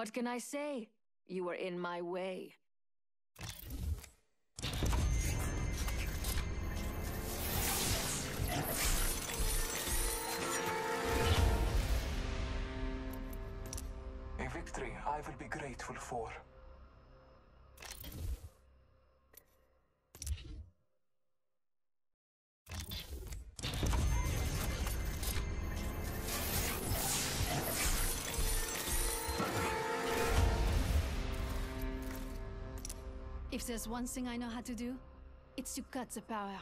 What can I say? You were in my way. A victory I will be grateful for. If there's one thing I know how to do, it's to cut the power.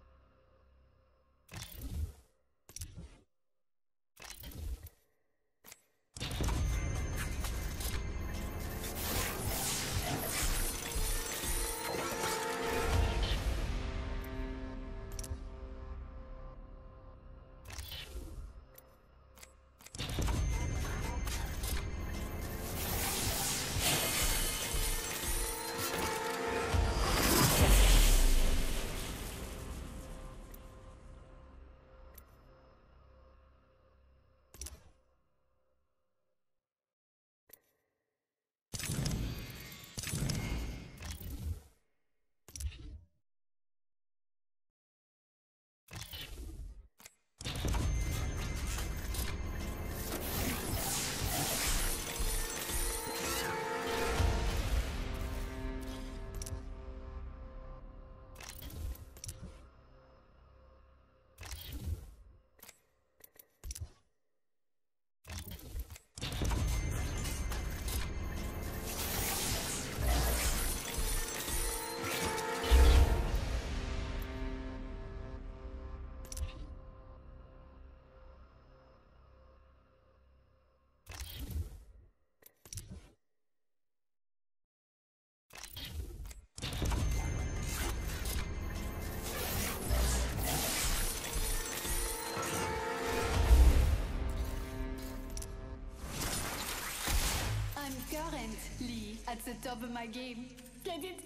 I'm currently at the top of my game. Get it?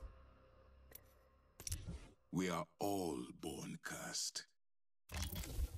We are all born cursed.